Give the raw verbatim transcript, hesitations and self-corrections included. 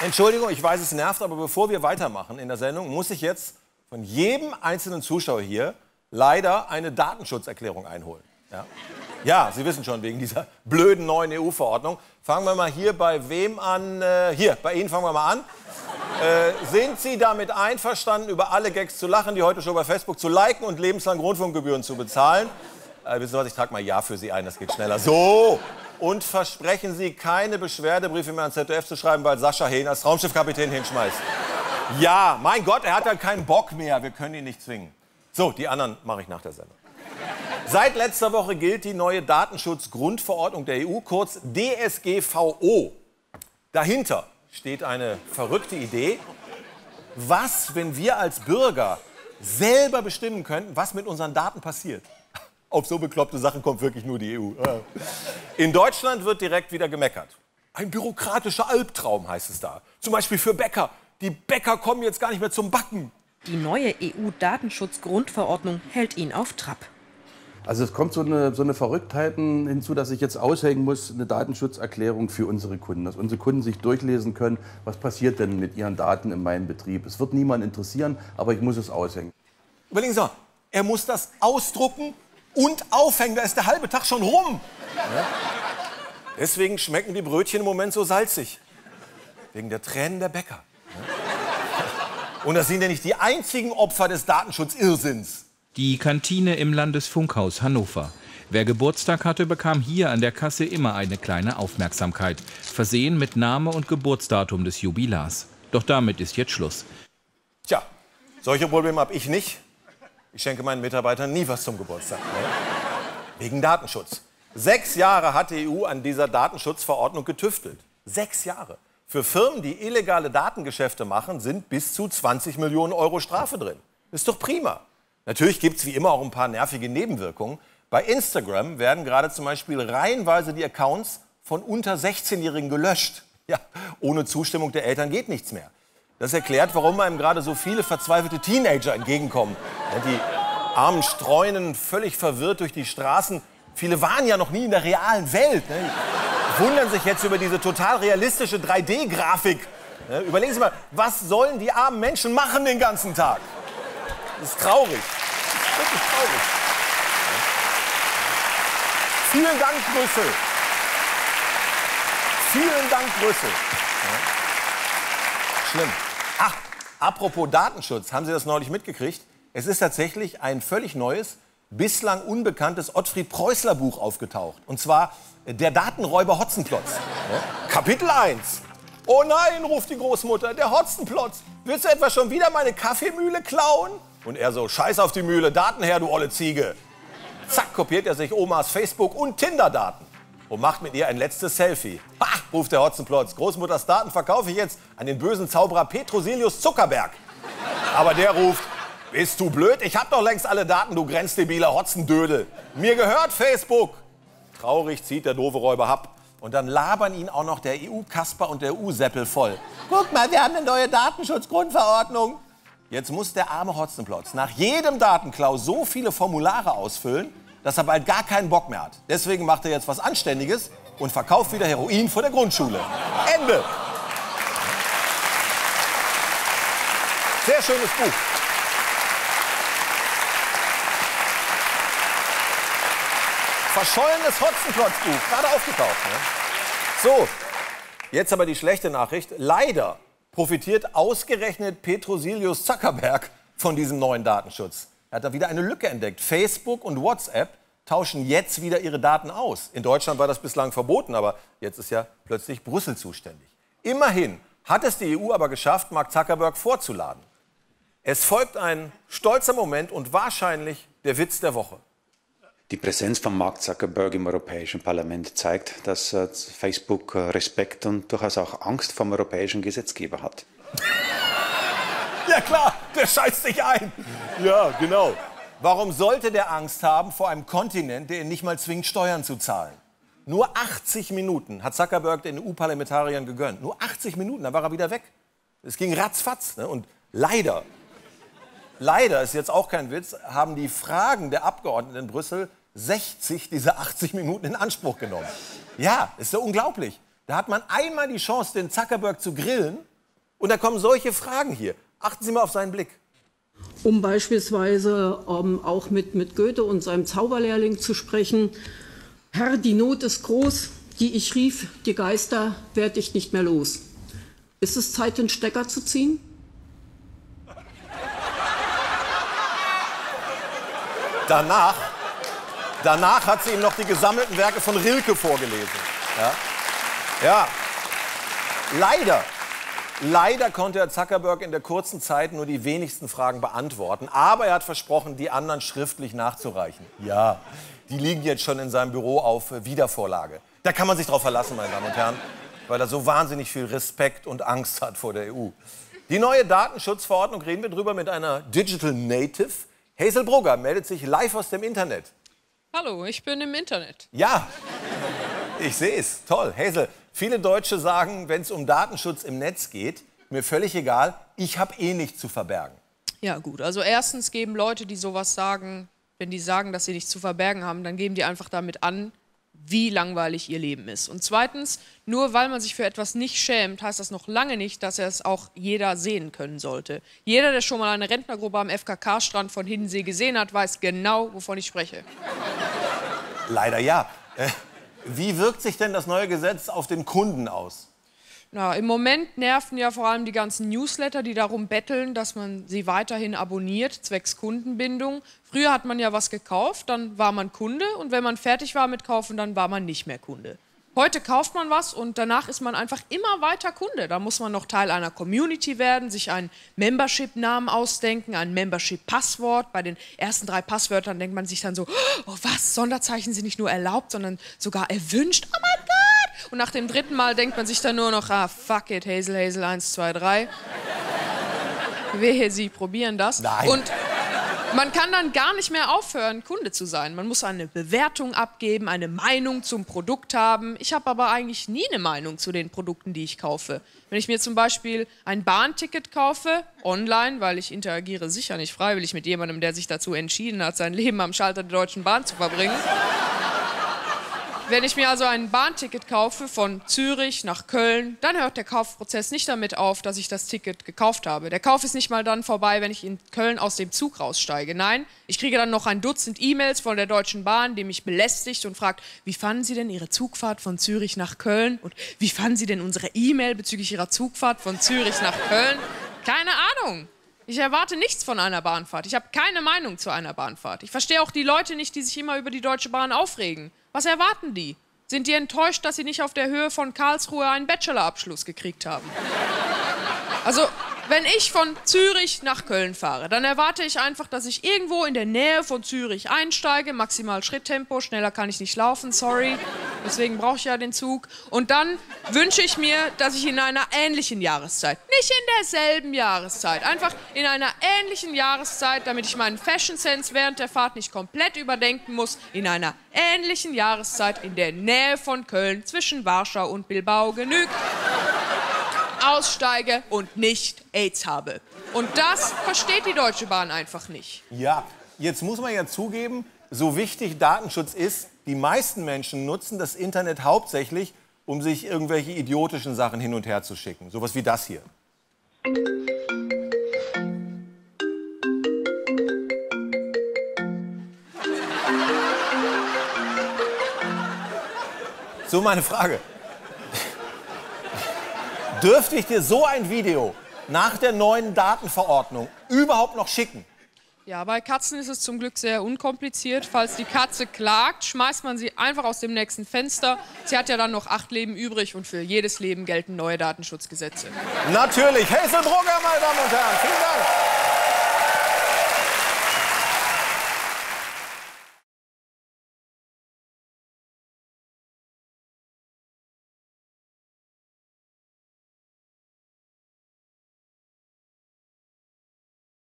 Entschuldigung, ich weiß, es nervt, aber bevor wir weitermachen in der Sendung, muss ich jetzt von jedem einzelnen Zuschauer hier leider eine Datenschutzerklärung einholen. Ja, ja, Sie wissen schon, wegen dieser blöden neuen E U-Verordnung. Fangen wir mal hier bei wem an? Äh, hier, bei Ihnen fangen wir mal an. Äh, sind Sie damit einverstanden, über alle Gags zu lachen, die heute schon bei Facebook zu liken und lebenslang Rundfunkgebühren zu bezahlen? Äh, wissen Sie was, ich trage mal Ja für Sie ein, das geht schneller. So! Und versprechen Sie, keine Beschwerdebriefe mehr ans Z D F zu schreiben, weil Sascha Hehn als Raumschiffkapitän hinschmeißt. Ja, mein Gott, er hat ja keinen Bock mehr, wir können ihn nicht zwingen. So, die anderen mache ich nach der Sendung. Seit letzter Woche gilt die neue Datenschutzgrundverordnung der E U, kurz D S G V O. Dahinter steht eine verrückte Idee. Was, wenn wir als Bürger selber bestimmen könnten, was mit unseren Daten passiert? Auf so bekloppte Sachen kommt wirklich nur die E U. In Deutschland wird direkt wieder gemeckert. Ein bürokratischer Albtraum, heißt es da. Zum Beispiel für Bäcker. Die Bäcker kommen jetzt gar nicht mehr zum Backen. Die neue E U-Datenschutzgrundverordnung hält ihn auf Trab. Also es kommt so eine, so eine Verrücktheit hinzu, dass ich jetzt aushängen muss, eine Datenschutzerklärung für unsere Kunden. Dass unsere Kunden sich durchlesen können, was passiert denn mit ihren Daten in meinem Betrieb. Es wird niemand interessieren, aber ich muss es aushängen. Überlegen Sie mal, er muss das ausdrucken und aufhängen, da ist der halbe Tag schon rum. Ja? Deswegen schmecken die Brötchen im Moment so salzig. Wegen der Tränen der Bäcker. Ja? Und das sind ja nicht die einzigen Opfer des Datenschutzirrsinns. Die Kantine im Landesfunkhaus Hannover. Wer Geburtstag hatte, bekam hier an der Kasse immer eine kleine Aufmerksamkeit. Versehen mit Name und Geburtsdatum des Jubilars. Doch damit ist jetzt Schluss. Tja, solche Probleme habe ich nicht. Ich schenke meinen Mitarbeitern nie was zum Geburtstag. Ne? Wegen Datenschutz. Sechs Jahre hat die E U an dieser Datenschutzverordnung getüftelt. Sechs Jahre. Für Firmen, die illegale Datengeschäfte machen, sind bis zu zwanzig Millionen Euro Strafe drin. Ist doch prima. Natürlich gibt es wie immer auch ein paar nervige Nebenwirkungen. Bei Instagram werden gerade zum Beispiel reihenweise die Accounts von unter sechzehnjährigen gelöscht. Ja, ohne Zustimmung der Eltern geht nichts mehr. Das erklärt, warum einem gerade so viele verzweifelte Teenager entgegenkommen. Ja, die Armen streunen völlig verwirrt durch die Straßen. Viele waren ja noch nie in der realen Welt. Ne? Wundern sich jetzt über diese total realistische drei D-Grafik. Ne? Überlegen Sie mal, was sollen die armen Menschen machen den ganzen Tag? Das ist traurig. Wirklich traurig. Vielen Dank, Brüssel. Vielen Dank, Brüssel. Schlimm. Ach, apropos Datenschutz, haben Sie das neulich mitgekriegt? Es ist tatsächlich ein völlig neues, bislang unbekanntes Ottfried-Preußler-Buch aufgetaucht. Und zwar Der Datenräuber Hotzenplotz. Kapitel eins. Oh nein, ruft die Großmutter, der Hotzenplotz. Willst du etwa schon wieder meine Kaffeemühle klauen? Und er so, scheiß auf die Mühle, Daten her, du olle Ziege. Zack, kopiert er sich Omas Facebook- und Tinder-Daten und macht mit ihr ein letztes Selfie. Ha, ruft der Hotzenplotz, Großmutters Daten verkaufe ich jetzt an den bösen Zauberer Petrosilius Zuckerberg. Aber der ruft, bist du blöd? Ich hab doch längst alle Daten, du grenzdebiler Hotzendödel. Mir gehört Facebook. Traurig zieht der doofe Räuber ab. Und dann labern ihn auch noch der E U-Kasper und der E U-Seppel voll. Guck mal, wir haben eine neue Datenschutzgrundverordnung. Jetzt muss der arme Hotzenplotz nach jedem Datenklau so viele Formulare ausfüllen, dass er bald gar keinen Bock mehr hat. Deswegen macht er jetzt was Anständiges und verkauft wieder Heroin vor der Grundschule. Ende. Sehr schönes Buch. Verschollenes Hotzenplotz-Buch, gerade aufgetaucht. Ne? So, jetzt aber die schlechte Nachricht. Leider profitiert ausgerechnet Petrosilius Zuckerberg von diesem neuen Datenschutz. Er hat da wieder eine Lücke entdeckt. Facebook und WhatsApp tauschen jetzt wieder ihre Daten aus. In Deutschland war das bislang verboten, aber jetzt ist ja plötzlich Brüssel zuständig. Immerhin hat es die E U aber geschafft, Mark Zuckerberg vorzuladen. Es folgt ein stolzer Moment und wahrscheinlich der Witz der Woche. Die Präsenz von Mark Zuckerberg im Europäischen Parlament zeigt, dass äh, Facebook äh, Respekt und durchaus auch Angst vor dem europäischen Gesetzgeber hat. Ja klar, der scheißt sich ein. Ja, genau. Warum sollte der Angst haben vor einem Kontinent, der ihn nicht mal zwingt, Steuern zu zahlen? Nur achtzig Minuten hat Zuckerberg den E U-Parlamentariern gegönnt. Nur achtzig Minuten, dann war er wieder weg. Es ging ratzfatz. Ne? Und leider, leider ist jetzt auch kein Witz, haben die Fragen der Abgeordneten in Brüssel sechzig dieser achtzig Minuten in Anspruch genommen. Ja, ist so unglaublich. Da hat man einmal die Chance, den Zuckerberg zu grillen Und da kommen solche Fragen hier. Achten Sie mal auf seinen Blick. Um beispielsweise ähm, auch mit, mit Goethe und seinem Zauberlehrling zu sprechen. Herr, die Not ist groß, die ich rief, die Geister werd ich nicht mehr los. Ist es Zeit, den Stecker zu ziehen? Danach, danach hat sie ihm noch die gesammelten Werke von Rilke vorgelesen. Ja, ja. Leider, leider konnte Herr Zuckerberg in der kurzen Zeit nur die wenigsten Fragen beantworten. Aber er hat versprochen, die anderen schriftlich nachzureichen. Ja, die liegen jetzt schon in seinem Büro auf Wiedervorlage. Da kann man sich drauf verlassen, meine Damen und Herren, weil er so wahnsinnig viel Respekt und Angst hat vor der E U. Die neue Datenschutzverordnung, reden wir drüber mit einer Digital Native. Hazel Brugger meldet sich live aus dem Internet. Hallo, ich bin im Internet. Ja, ich sehe es. Toll. Hazel, viele Deutsche sagen, wenn es um Datenschutz im Netz geht, mir völlig egal, ich habe eh nichts zu verbergen. Ja gut, also erstens geben Leute, die sowas sagen, wenn die sagen, dass sie nichts zu verbergen haben, dann geben die einfach damit an, wie langweilig ihr Leben ist. Und zweitens, nur weil man sich für etwas nicht schämt, heißt das noch lange nicht, dass er es auch jeder sehen können sollte. Jeder, der schon mal eine Rentnergruppe am F K K-Strand von Hiddensee gesehen hat, weiß genau, wovon ich spreche. Leider ja. Äh, wie wirkt sich denn das neue Gesetz auf den Kunden aus? Na, im Moment nerven ja vor allem die ganzen Newsletter, die darum betteln, dass man sie weiterhin abonniert, zwecks Kundenbindung. Früher hat man ja was gekauft, dann war man Kunde und wenn man fertig war mit Kaufen, dann war man nicht mehr Kunde. Heute kauft man was und danach ist man einfach immer weiter Kunde. Da muss man noch Teil einer Community werden, sich einen Membership-Namen ausdenken, ein Membership-Passwort. Bei den ersten drei Passwörtern denkt man sich dann so, oh was, Sonderzeichen sind nicht nur erlaubt, sondern sogar erwünscht. Oh mein Gott! Und nach dem dritten Mal denkt man sich dann nur noch, ah, fuck it, Hazel, Hazel, eins, zwei, drei. Wehe, Sie probieren das. Nein. Und man kann dann gar nicht mehr aufhören, Kunde zu sein. Man muss eine Bewertung abgeben, eine Meinung zum Produkt haben. Ich habe aber eigentlich nie eine Meinung zu den Produkten, die ich kaufe. Wenn ich mir zum Beispiel ein Bahnticket kaufe, online, weil ich interagiere sicher nicht freiwillig mit jemandem, der sich dazu entschieden hat, sein Leben am Schalter der Deutschen Bahn zu verbringen. Wenn ich mir also ein Bahnticket kaufe von Zürich nach Köln, dann hört der Kaufprozess nicht damit auf, dass ich das Ticket gekauft habe. Der Kauf ist nicht mal dann vorbei, wenn ich in Köln aus dem Zug raussteige. Nein, ich kriege dann noch ein Dutzend E-Mails von der Deutschen Bahn, die mich belästigt und fragt, wie fanden Sie denn Ihre Zugfahrt von Zürich nach Köln? Und wie fanden Sie denn unsere E-Mail bezüglich Ihrer Zugfahrt von Zürich nach Köln? Keine Ahnung. Ich erwarte nichts von einer Bahnfahrt. Ich habe keine Meinung zu einer Bahnfahrt. Ich verstehe auch die Leute nicht, die sich immer über die Deutsche Bahn aufregen. Was erwarten die? Sind die enttäuscht, dass sie nicht auf der Höhe von Karlsruhe einen Bachelorabschluss gekriegt haben? Also, wenn ich von Zürich nach Köln fahre, dann erwarte ich einfach, dass ich irgendwo in der Nähe von Zürich einsteige, maximal Schritttempo, schneller kann ich nicht laufen, sorry, deswegen brauche ich ja den Zug. Und dann wünsche ich mir, dass ich in einer ähnlichen Jahreszeit, nicht in derselben Jahreszeit, einfach in einer ähnlichen Jahreszeit, damit ich meinen Fashion Sense während der Fahrt nicht komplett überdenken muss, in einer ähnlichen Jahreszeit in der Nähe von Köln zwischen Warschau und Bilbao genügt, aussteige und nicht AIDS habe. Und das versteht die Deutsche Bahn einfach nicht. Ja, jetzt muss man ja zugeben, so wichtig Datenschutz ist, die meisten Menschen nutzen das Internet hauptsächlich, um sich irgendwelche idiotischen Sachen hin und her zu schicken. Sowas wie das hier. So, meine Frage. Dürfte ich dir so ein Video nach der neuen Datenverordnung überhaupt noch schicken? Ja, bei Katzen ist es zum Glück sehr unkompliziert. Falls die Katze klagt, schmeißt man sie einfach aus dem nächsten Fenster. Sie hat ja dann noch acht Leben übrig und für jedes Leben gelten neue Datenschutzgesetze. Natürlich. Hazel Brugger, meine Damen und Herren. Vielen Dank.